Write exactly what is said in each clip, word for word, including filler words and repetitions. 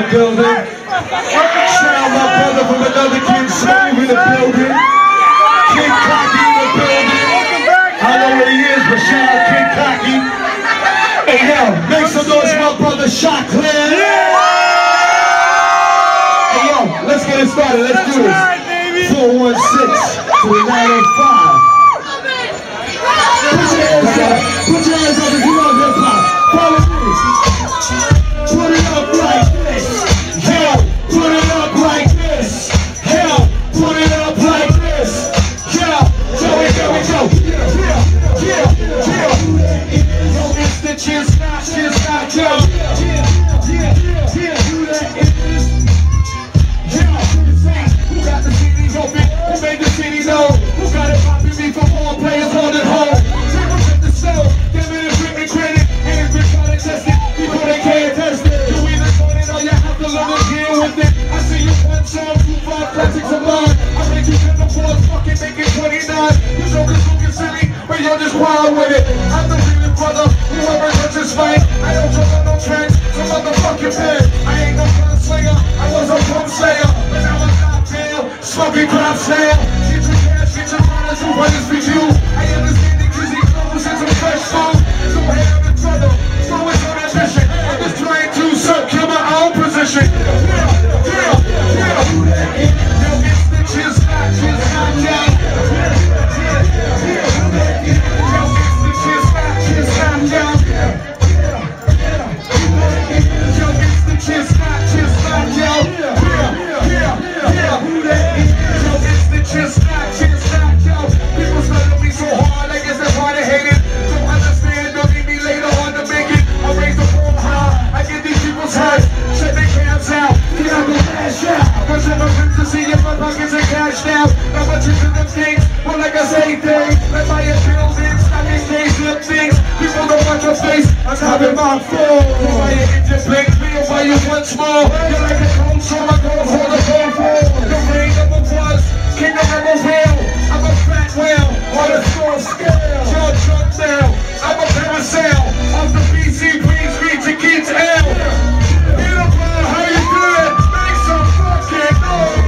building. Shout out my brother from another King Smooth in the building. King Cocky in the building. I know what he is, but shout out King Cocky. Hey yo, make some noise for my brother Shot Clear. Hey yo, let's get it started. Let's do this. four one six to the nine oh five. Put your hands up. Put your hands up if you love hip hop. Follow me. Put it up like this. Hell, put it up like this. Hell, put it up like this. Yeah, go it, go it, go. Yeah, yeah, yeah. Yo, it's the Chiz Not, Chiz Not, yo. Yeah, yeah, yeah. Who that is? Yeah, who got the C D open? Who made the city know? Who got it popping me for all players on at home? Represent the show, give it a written credit. And it's been trying to test it before they can't test it. You either got it or you have to learn to deal with it. I see you one song, two five classics of mine. I made you ten to four, fucking make it twenty-nine. You jokers looking silly, but you're just wild with it. I'm the real brother, whoever hurts is fine. I don't jump on no trends, so motherfucking pen. I ain't no gun slayer, I was a pump slayer. But now I'm not tail, smoking crop sale. Get your cash, get your runners, who runners for you. I understand it cause he clothes and some fresh food. So I have a brother, so it's on that mission. I'm just trying to secure my own position. Yeah, yeah, yeah. Yo, it's the Chiz Not, Chiz Not, yo. Yeah, yeah, yeah. Yo, it's the Chiz Not, Chiz Not, yo. Yeah, yeah, yeah. Yo, it's the Chiz Not, Chiz Not, yo. Yeah, yeah, yeah. Yo, it's the Chiz Not, Chiz Not, yo. People study me so hard, I guess that's why they hate it. Don't understand, don't need me later on to make it. I raise the phone high, I get these people's heads. Check their cams out, get out the cash out. Cause I'm a rip to see if my pockets are cashed out. Not much into them things, but like I say things. Let my buildings, I can change them things. People don't watch your face, I'm having my phone. Why you get your big feel, why you once more? You're like a cold show, I go hold a phone for. The ring of a was, king of a wheel. I'm a fat whale, on a small scale. Your truck now, I'm a parasail. Off the B C Queens Beach to Keats L. Beautiful, how you doing? Make some fucking noise.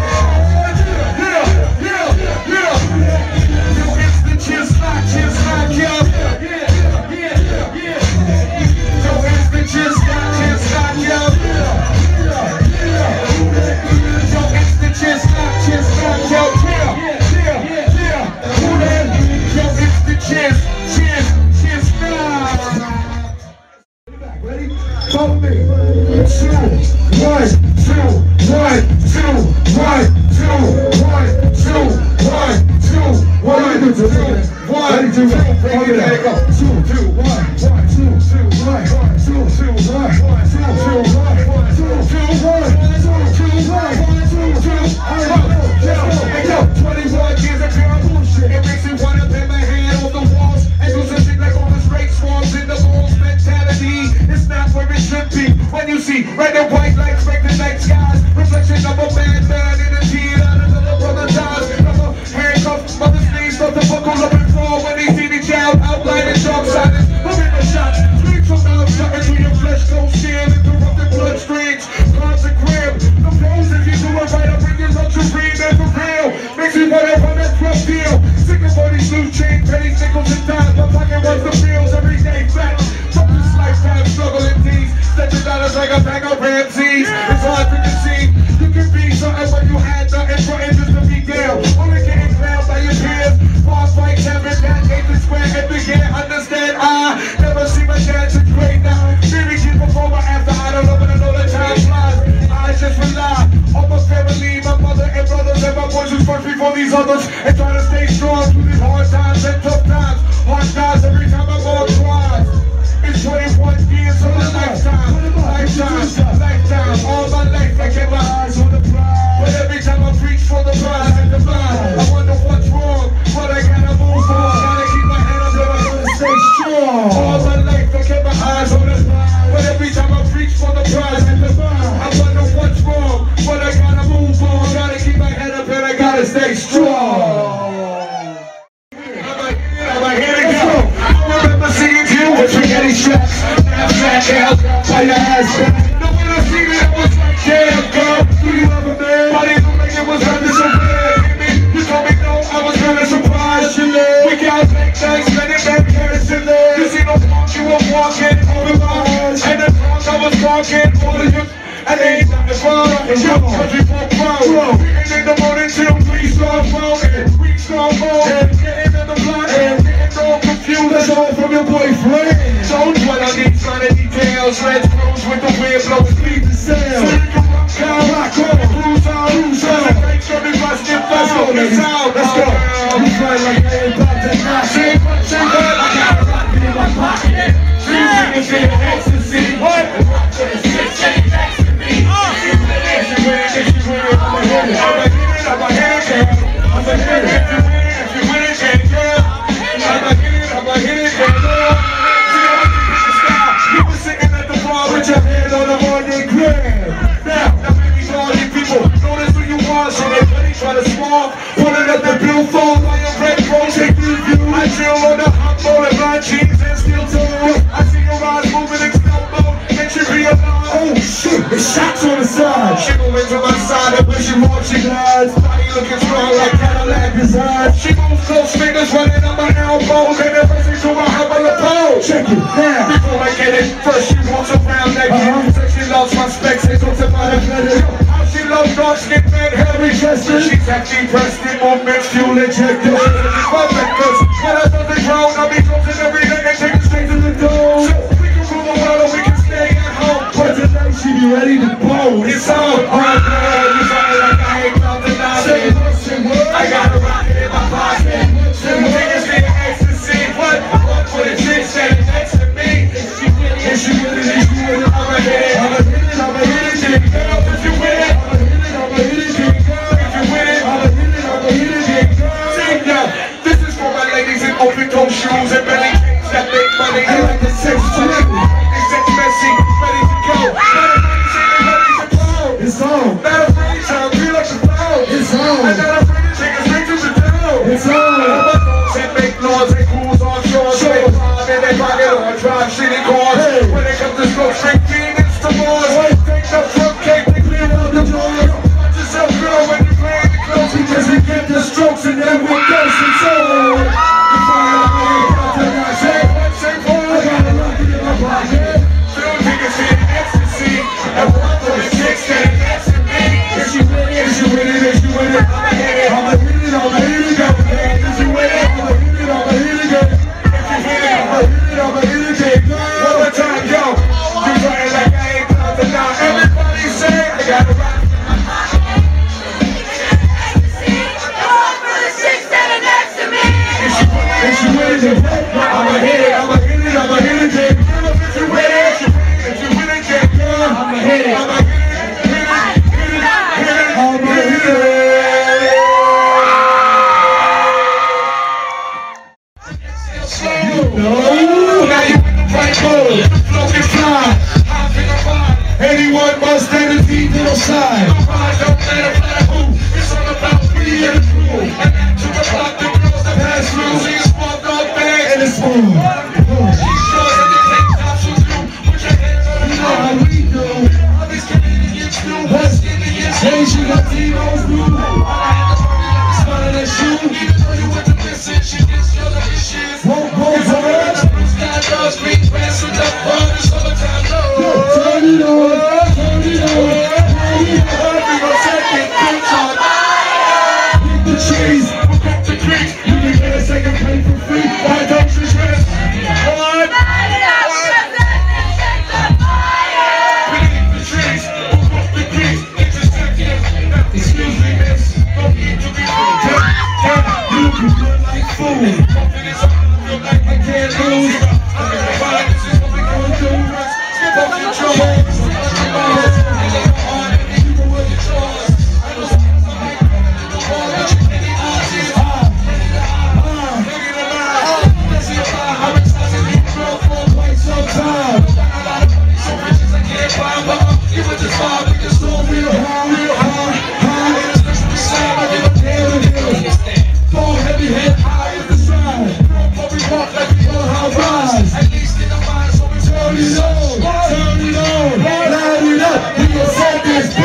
Yeah, yeah, yeah. Yo, it's the Chiz Not, Chiz Not, yo. Yeah, yeah, yeah. Yo, it's the Chiz Not, Chiz Not, yo. Yeah, yeah. Yo, it's the Chiz Not, Chiz Not, yo. Yeah, yeah, yeah. Who that? Yo, it's the Chiz, Chiz, Chiz Not. Ready? Follow me. Two, one, two, one, two, one, two, one, two, one, two, one, two, two, one, two, two, go. Two, two, one, one, two, two, one, two, two, one, two, two, one, two, two, one, two, two, one, two, two. Hey yo, twenty-one years of pure bullshit. It makes me wanna pin my hand on the walls and do something like all the straight swarms in the balls mentality. It's not where it should be. When you see red and white lights break the night skies, reflection of a man man in a tear out of the brother dies. Rubber handcuffs, mother's knees start to buckle up and fall when they see the child outlining sharp silence. Moving the shots, streets from the shot into your flesh, go seal, interrupted bloodstreams, constant grip. The pros, if you do it right, I'll bring you luxury, man, for real. Makes me wanna run that rough deal. Sick of all these loose chain, pennies, nickels, and dimes. My pocket runs the bills every day, fat. Fuck this lifetime struggle indeed. Seven dollars like a bag of Ramses. It's hard to conceive. You can be something when you had nothing for interest to be down. Only getting clowned by your peers. Boss fights having that Nathan Square and began. Understand I never see my dad since grade now. Maybe shit before or after. I don't know, but I know the time flies. I just rely on my family, my mother and brothers and my boys who's first before these others. And try to stay strong through these hard times and tough times. Hard times every time I'm on twice. It's twenty-one years of a lifetime, lifetime, lifetime. All my life I kept my eyes on the prize. But every time I preach for the prize and the blind, I wonder what's wrong, but I gotta move on. Gotta keep my head up and I gotta stay strong. All my life I kept my eyes on the prize. But every time I preach for the prize and the blind, I wonder what's wrong, but I gotta move on. Gotta keep my head up and I gotta stay strong. With spaghetti straps, snapback out, by your ass back. No one to see me, I was like Damn, girl, do you love a man? Why didn't you make it was under so bad? You told me no, I was kinda surprised. You live. We got big things, many bad parents in there. You see no funk, you were walking over my eyes. And the drunk, I was talking over you. And they ain't nothing wrong. It's your country for pro. We ain't in the morning till we start rolling. We start rolling. Getting in the blood and getting all confused. That's all from your boyfriend. Don't dwell on these kind of details. Let's cruise with the wind blowing speed to sail. So you can rock down, rock on, cruise on, cruise on. Let's go, let's go, let's go. You fly like I ain't about to knock. Say what, say what. I got a rocket in my pocket. Three fingers in your ecstasy. What? Shots on the side. She moves to my side and when she walks, she glides. Body looking strong like Cadillac design. She moves close, fingers running on my elbows. And then racing to my humble pole. Check it now. Before I get it, first she walks around naked. Uh-huh. Says she loves my specs and talks about her better. How she loves dark skin, red, hairy chested. She's actually pressed in movements, fuel injected. She's perfect, cause when I start to drown, I'll be dropping every day and taking straight to the door. So we can rule the world or we can stay at home. But tonight she be ready to blow. It's on. Oh girl, you sound like I ain't about to die. Say what, say what. I got a rocket in my pocket. Say what. Niggas in ecstasy. What? One for the chick standing next to me. Is she with it? Is she with it? Is she with it? I'ma hit it. I'ma hit it. I'ma hit it. Dick girl, if you with it. I'ma hit it. I'ma hit it. Dick girl, if you with it. I'ma hit it. I'ma hit it. Dick girl. See now, this is for my ladies in open toe shoes and belly jeans that make money. I like the sex chick. They sex messy, ready to go. It's on. Not afraid to feel like the flow. It's on. I'm not afraid to take a straight to the down. It's on. All my dogs and make laws and cruise on shore. Straight drive in their pocket or drive shitty cars. Hey. When it comes to stroke, straight Phoenix to Mars. Hey. Take the front cake, they clear out the doors. Watch yourself, girl, when you play the close. Because we get the strokes and then we're dancing so. You find out how you got to not say what, say what. I got a rocket in my pocket. Two niggas in ecstasy. And one for the chicks that Is she with it? Is she with it? Is she with it? I'ma hit it. I'ma hit it. I'ma hit it. I'ma hit it. Is she with it? I'ma hit it. I'ma hit it. If you hit it, I'ma hit it. I'ma hit it. One more time, yo. You running like I ain't about to now. Everybody say I got a rock. Is she with it? I'ma hit it. I'ma hit it. I'ma hit it. If you with it, if you with it, I'ma hit it. I'ma hit it. Anyone must stand and feed to the side. Don't matter who. It's all about me and the crew. And that's what about the girls that pass through. She's smoked up bag and it's full. She's sure that they take tops with you. Put your hands on the floor. How we do. All these Canadians do. West Indians. Hey, she got Tito's blue. All I had to party like a spotted at shoe. Even though you went to listen, she gets your other issues. Won't go for it. Sky dogs, green grass, with the fun. It's summertime low. Turn it on. Turn it on. Turn it on. We gon' set this bitch on fire. Hit the trees. We'll cut the creeks. You can get a second pay for free. Why don't you stress? What? Light it up. Set this shit on fire. We hit the trees. We'll cut the creeks. It's a second. Excuse me, miss. Don't need to be rude. You can feel like food. Confidence, I feel like I can't lose. This is what we gon' do. Skip off your drawers. Turn it on, turn it on, light it up, we gon' set this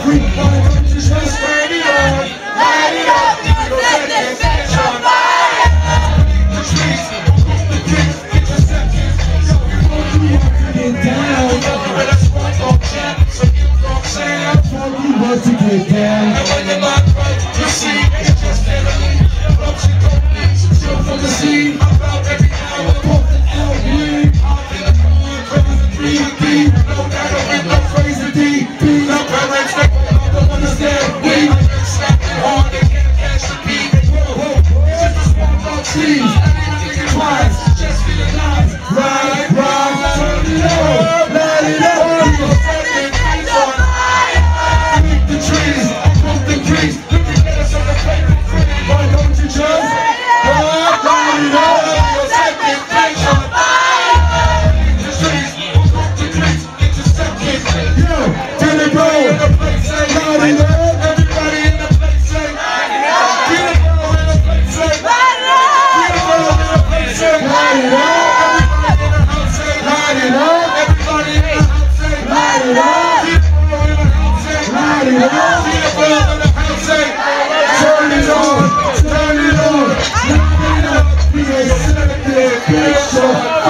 We wanna just light it up, light it up. We gon' set this bitch on fire. The trees, the kicks, get your seconds. Yo, you want to get down. But that's what I'm saying. So you know what I'm saying? That's what we want to get down. And when you're not right, you see, it's just enemy. But you don't need to chill from the sea. About every hour, pump the L B. I'm in the corner, crazy three D. No matter with no crazy D. No parents, they don't understand. We slap it hard, they can't catch the beat. It's just a small dog cheese. Everything is wise, just feel it nice. Ride, ride, turn it up, light it up. We gon' set this bitch on fire. Beneath the trees, above the trees. Look at us on the paper. Why don't you just ride, light it up? We gon' set this bitch on fire. Beneath the trees, above the trees. Get your second. Yo, turn it roll. Light it up. Everybody in the place say, light it up. Get a girl in the place say, light it up. Get a girl in the place say, light it up. Everybody in the house say, light it up. Everybody in the house say, light it up. Get a girl in the house say, light it up. Get a girl in the house say, turn it on, turn it on, light it up. We gon' set this bitch on